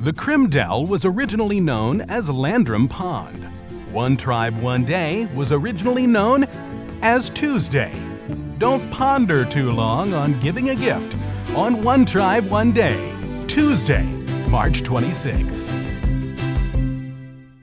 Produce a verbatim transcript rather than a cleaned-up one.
The Krim Dell was originally known as Landrum Pond. One Tribe One Day was originally known as Tuesday. Don't ponder too long on giving a gift on One Tribe One Day, Tuesday, March twenty-sixth.